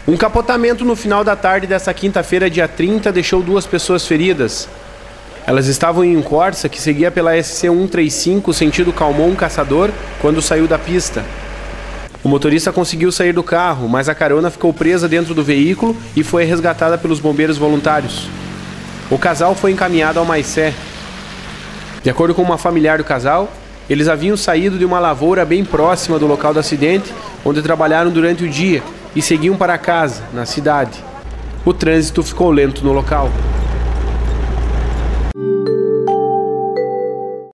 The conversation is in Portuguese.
Um capotamento no final da tarde dessa quinta-feira, dia 30, deixou 2 pessoas feridas. Elas estavam em um Corsa que seguia pela SC 135 sentido Calmon Caçador quando saiu da pista. O motorista conseguiu sair do carro, mas a carona ficou presa dentro do veículo e foi resgatada pelos bombeiros voluntários. O casal foi encaminhado ao Maicé. De acordo com uma familiar do casal, eles haviam saído de uma lavoura bem próxima do local do acidente, onde trabalharam durante o dia e seguiam para casa, na cidade. O trânsito ficou lento no local.